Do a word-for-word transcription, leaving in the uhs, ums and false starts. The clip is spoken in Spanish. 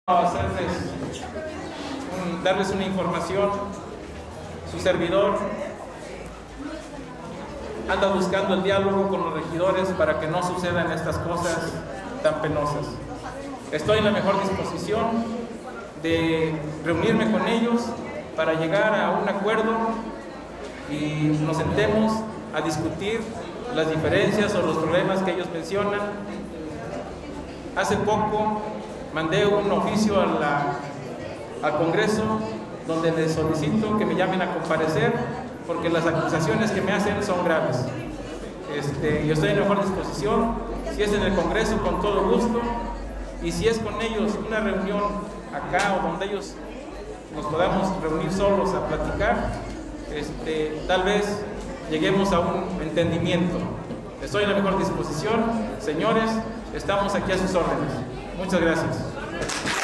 hacerles un, darles una información. Su servidor anda buscando el diálogo con los regidores para que no sucedan estas cosas tan penosas. Estoy en la mejor disposición de reunirme con ellos para llegar a un acuerdo y nos sentemos a discutir las diferencias o los problemas que ellos mencionan. Hace poco mandé un oficio a la, al Congreso donde les solicito que me llamen a comparecer porque las acusaciones que me hacen son graves. Este, yo estoy en mejor disposición, si es en el Congreso con todo gusto, y si es con ellos una reunión acá o donde ellos nos podamos reunir solos a platicar, este, tal vez lleguemos a un entendimiento. Estoy en la mejor disposición, señores, estamos aquí a sus órdenes. Muchas gracias.